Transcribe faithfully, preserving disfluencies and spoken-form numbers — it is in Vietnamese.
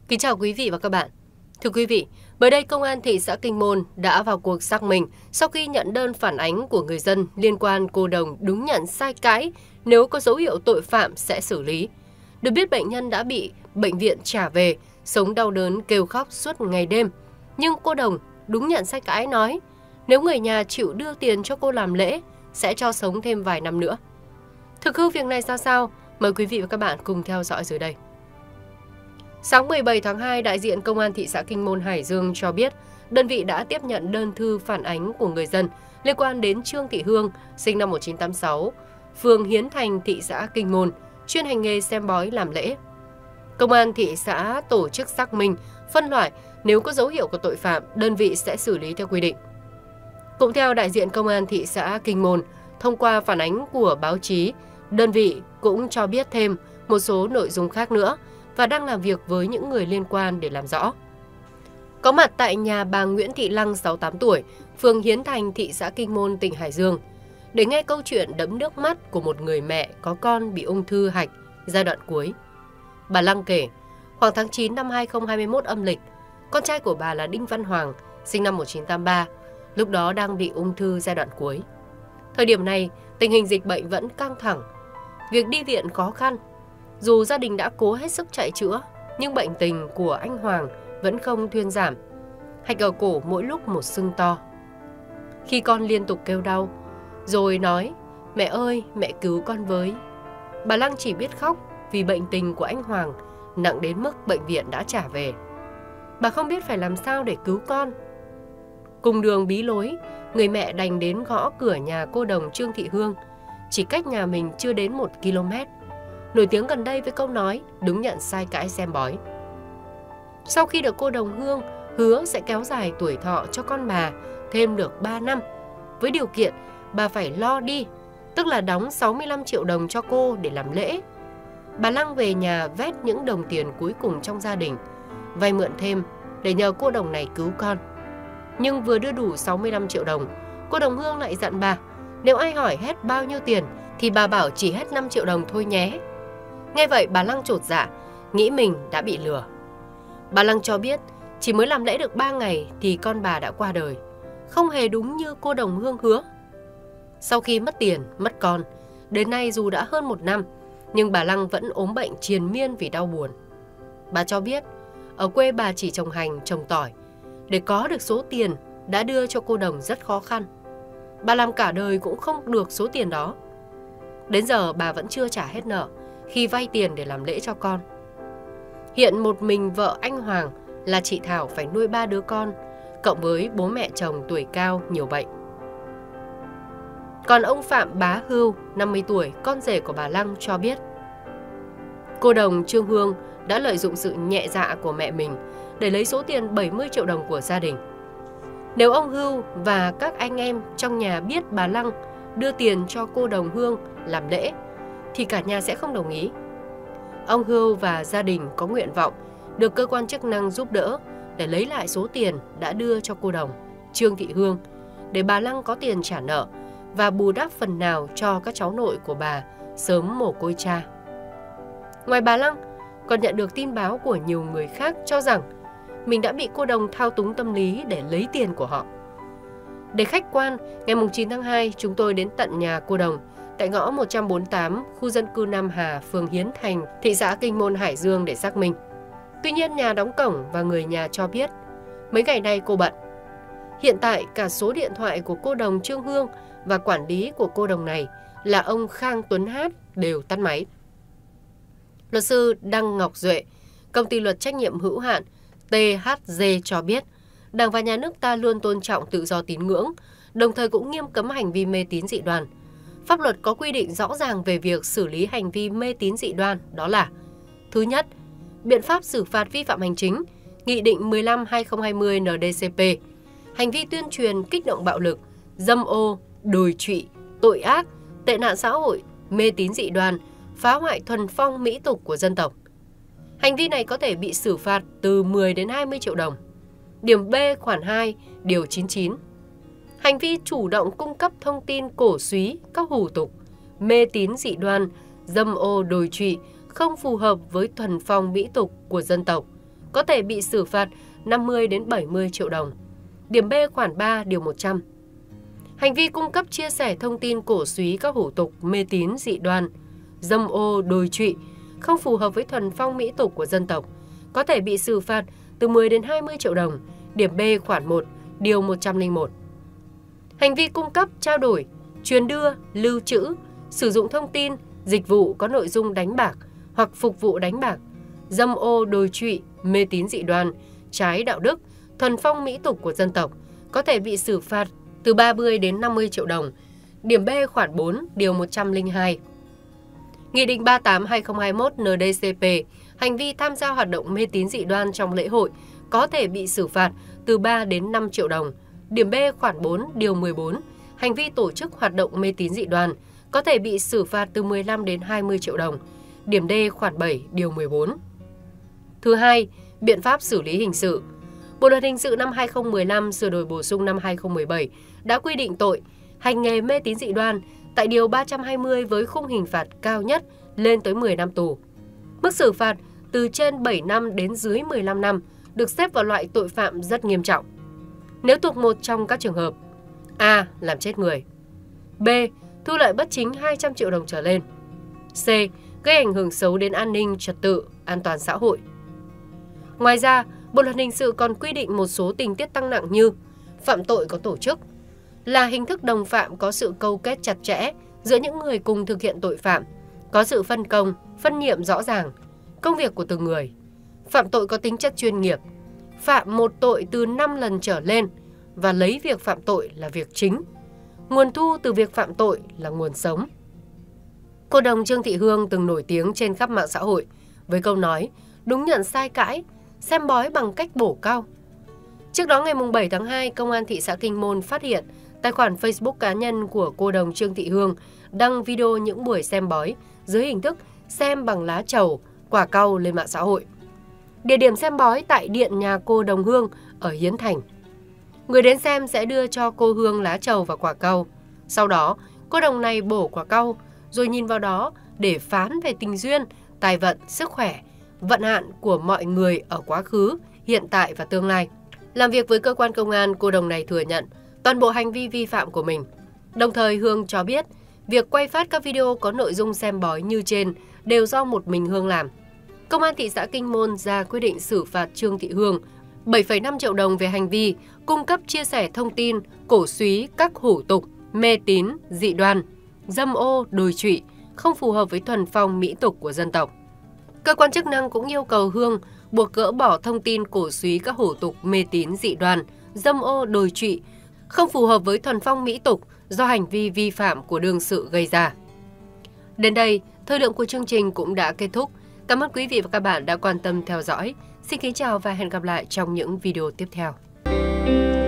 Kính chào quý vị và các bạn. Thưa quý vị, mới đây Công an thị xã Kinh Môn đã vào cuộc xác minh sau khi nhận đơn phản ánh của người dân liên quan cô đồng đúng nhận sai cãi, nếu có dấu hiệu tội phạm sẽ xử lý. Được biết bệnh nhân đã bị bệnh viện trả về, sống đau đớn kêu khóc suốt ngày đêm. Nhưng cô đồng đúng nhận sai cãi nói nếu người nhà chịu đưa tiền cho cô làm lễ sẽ cho sống thêm vài năm nữa. Thực hư việc này ra sao? Mời quý vị và các bạn cùng theo dõi dưới đây. Sáng mười bảy tháng hai, đại diện Công an thị xã Kinh Môn Hải Dương cho biết đơn vị đã tiếp nhận đơn thư phản ánh của người dân liên quan đến Trương Thị Hương, sinh năm một nghìn chín trăm tám mươi sáu, phường Hiến Thành, thị xã Kinh Môn, chuyên hành nghề xem bói làm lễ. Công an thị xã tổ chức xác minh, phân loại, nếu có dấu hiệu của tội phạm, đơn vị sẽ xử lý theo quy định. Cũng theo đại diện Công an thị xã Kinh Môn, thông qua phản ánh của báo chí, đơn vị cũng cho biết thêm một số nội dung khác nữa và đang làm việc với những người liên quan để làm rõ. Có mặt tại nhà bà Nguyễn Thị Lăng, sáu mươi tám tuổi, phường Hiến Thành, thị xã Kinh Môn, tỉnh Hải Dương, để nghe câu chuyện đẫm nước mắt của một người mẹ có con bị ung thư hạch giai đoạn cuối. Bà Lăng kể, khoảng tháng chín năm hai nghìn không trăm hai mươi mốt âm lịch, con trai của bà là Đinh Văn Hoàng, sinh năm một nghìn chín trăm tám mươi ba, lúc đó đang bị ung thư giai đoạn cuối. Thời điểm này, tình hình dịch bệnh vẫn căng thẳng, việc đi viện khó khăn. Dù gia đình đã cố hết sức chạy chữa, nhưng bệnh tình của anh Hoàng vẫn không thuyên giảm. Hạch ở cổ mỗi lúc một sưng to. Khi con liên tục kêu đau, rồi nói, mẹ ơi, mẹ cứu con với. Bà Lăng chỉ biết khóc vì bệnh tình của anh Hoàng nặng đến mức bệnh viện đã trả về. Bà không biết phải làm sao để cứu con. Cùng đường bí lối, người mẹ đành đến gõ cửa nhà cô đồng Trương Thị Hương, chỉ cách nhà mình chưa đến một ki lô mét. Nổi tiếng gần đây với câu nói đúng nhận sai cãi xem bói. Sau khi được cô đồng Hương hứa sẽ kéo dài tuổi thọ cho con bà thêm được ba năm, với điều kiện bà phải lo đi, tức là đóng sáu mươi lăm triệu đồng cho cô để làm lễ. Bà Lăng về nhà vét những đồng tiền cuối cùng trong gia đình, vay mượn thêm để nhờ cô đồng này cứu con. Nhưng vừa đưa đủ sáu mươi lăm triệu đồng, cô đồng Hương lại dặn bà, nếu ai hỏi hết bao nhiêu tiền thì bà bảo chỉ hết năm triệu đồng thôi nhé. Nghe vậy bà Lăng chột dạ, nghĩ mình đã bị lừa. Bà Lăng cho biết chỉ mới làm lễ được ba ngày thì con bà đã qua đời, không hề đúng như cô đồng Hương hứa. Sau khi mất tiền, mất con, đến nay dù đã hơn một năm, nhưng bà Lăng vẫn ốm bệnh triền miên vì đau buồn. Bà cho biết ở quê bà chỉ trồng hành, trồng tỏi, để có được số tiền đã đưa cho cô đồng rất khó khăn. Bà làm cả đời cũng không được số tiền đó. Đến giờ bà vẫn chưa trả hết nợ khi vay tiền để làm lễ cho con. Hiện một mình vợ anh Hoàng là chị Thảo phải nuôi ba đứa con, cộng với bố mẹ chồng tuổi cao nhiều bệnh. Còn ông Phạm Bá Hưu, năm mươi tuổi, con rể của bà Lăng cho biết, cô đồng Trương Hương đã lợi dụng sự nhẹ dạ của mẹ mình để lấy số tiền bảy mươi triệu đồng của gia đình. Nếu ông Hưu và các anh em trong nhà biết bà Lăng đưa tiền cho cô đồng Hương làm lễ, thì cả nhà sẽ không đồng ý. Ông Hưu và gia đình có nguyện vọng được cơ quan chức năng giúp đỡ để lấy lại số tiền đã đưa cho cô đồng Trương Thị Hương, để bà Lăng có tiền trả nợ và bù đắp phần nào cho các cháu nội của bà sớm mồ côi cha. Ngoài bà Lăng, còn nhận được tin báo của nhiều người khác cho rằng mình đã bị cô đồng thao túng tâm lý để lấy tiền của họ. Để khách quan, ngày chín tháng hai, chúng tôi đến tận nhà cô đồng tại ngõ một trăm bốn mươi tám, khu dân cư Nam Hà, phường Hiến Thành, thị xã Kinh Môn, Hải Dương để xác minh. Tuy nhiên nhà đóng cổng và người nhà cho biết mấy ngày nay cô bận. Hiện tại cả số điện thoại của cô đồng Trương Hương và quản lý của cô đồng này là ông Khang Tuấn Hát đều tắt máy. Luật sư Đăng Ngọc Duệ, công ty luật trách nhiệm hữu hạn tê hát giê cho biết, Đảng và Nhà nước ta luôn tôn trọng tự do tín ngưỡng, đồng thời cũng nghiêm cấm hành vi mê tín dị đoan. Pháp luật có quy định rõ ràng về việc xử lý hành vi mê tín dị đoan, đó là: thứ nhất, biện pháp xử phạt vi phạm hành chính, Nghị định mười lăm trên hai nghìn không trăm hai mươi en đê cê pê, hành vi tuyên truyền kích động bạo lực, dâm ô, đồi trụy, tội ác, tệ nạn xã hội, mê tín dị đoan, phá hoại thuần phong mỹ tục của dân tộc. Hành vi này có thể bị xử phạt từ mười đến hai mươi triệu đồng. Điểm B khoản hai, điều chín mươi chín. Hành vi chủ động cung cấp thông tin cổ súy, các hủ tục, mê tín dị đoan, dâm ô đồi trụy không phù hợp với thuần phong mỹ tục của dân tộc, có thể bị xử phạt năm mươi đến bảy mươi triệu đồng. Điểm B khoản ba điều một trăm. Hành vi cung cấp chia sẻ thông tin cổ súy các hủ tục mê tín dị đoan, dâm ô đồi trụy, không phù hợp với thuần phong mỹ tục của dân tộc, có thể bị xử phạt từ mười đến hai mươi triệu đồng. Điểm B khoản một điều một trăm lẻ một. Hành vi cung cấp, trao đổi, truyền đưa, lưu trữ, sử dụng thông tin, dịch vụ có nội dung đánh bạc hoặc phục vụ đánh bạc, dâm ô đồi trụy, mê tín dị đoan, trái đạo đức, thuần phong mỹ tục của dân tộc, có thể bị xử phạt từ ba mươi đến năm mươi triệu đồng. Điểm B khoản bốn điều một trăm lẻ hai. Nghị định ba mươi tám trên hai nghìn không trăm hai mươi mốt N D C P, hành vi tham gia hoạt động mê tín dị đoan trong lễ hội có thể bị xử phạt từ ba đến năm triệu đồng. Điểm B khoản bốn điều mười bốn, hành vi tổ chức hoạt động mê tín dị đoan có thể bị xử phạt từ mười lăm đến hai mươi triệu đồng. Điểm D khoản bảy điều mười bốn. Thứ hai, biện pháp xử lý hình sự. Bộ luật hình sự năm hai nghìn không trăm mười lăm sửa đổi bổ sung năm hai nghìn không trăm mười bảy đã quy định tội hành nghề mê tín dị đoan tại điều ba trăm hai mươi với khung hình phạt cao nhất lên tới mười năm tù. Mức xử phạt từ trên bảy năm đến dưới mười lăm năm, được xếp vào loại tội phạm rất nghiêm trọng. Nếu thuộc một trong các trường hợp: A. Làm chết người, B. Thu lợi bất chính hai trăm triệu đồng trở lên, C. Gây ảnh hưởng xấu đến an ninh trật tự, an toàn xã hội. Ngoài ra, Bộ luật hình sự còn quy định một số tình tiết tăng nặng như phạm tội có tổ chức, là hình thức đồng phạm có sự câu kết chặt chẽ giữa những người cùng thực hiện tội phạm, có sự phân công, phân nhiệm rõ ràng, công việc của từng người, phạm tội có tính chất chuyên nghiệp, phạm một tội từ năm lần trở lên và lấy việc phạm tội là việc chính, nguồn thu từ việc phạm tội là nguồn sống. Cô đồng Trương Thị Hương từng nổi tiếng trên khắp mạng xã hội với câu nói đúng nhận sai cãi, xem bói bằng cách bổ cau. Trước đó ngày bảy tháng hai, Công an thị xã Kinh Môn phát hiện tài khoản Facebook cá nhân của cô đồng Trương Thị Hương đăng video những buổi xem bói dưới hình thức xem bằng lá trầu, quả cau lên mạng xã hội. Địa điểm xem bói tại điện nhà cô đồng Hương ở Hiến Thành. Người đến xem sẽ đưa cho cô Hương lá trầu và quả cau. Sau đó, cô đồng này bổ quả cau rồi nhìn vào đó để phán về tình duyên, tài vận, sức khỏe, vận hạn của mọi người ở quá khứ, hiện tại và tương lai. Làm việc với cơ quan công an, cô đồng này thừa nhận toàn bộ hành vi vi phạm của mình. Đồng thời Hương cho biết việc quay phát các video có nội dung xem bói như trên đều do một mình Hương làm. Công an thị xã Kinh Môn ra quyết định xử phạt Trương Thị Hương bảy phẩy năm triệu đồng về hành vi cung cấp chia sẻ thông tin cổ súy các hủ tục, mê tín, dị đoan, dâm ô, đồi trụy, không phù hợp với thuần phong mỹ tục của dân tộc. Cơ quan chức năng cũng yêu cầu Hương buộc gỡ bỏ thông tin cổ súy các hủ tục mê tín dị đoan, dâm ô đồi trụy, không phù hợp với thuần phong mỹ tục do hành vi vi phạm của đương sự gây ra. Đến đây, thời lượng của chương trình cũng đã kết thúc. Cảm ơn quý vị và các bạn đã quan tâm theo dõi. Xin kính chào và hẹn gặp lại trong những video tiếp theo.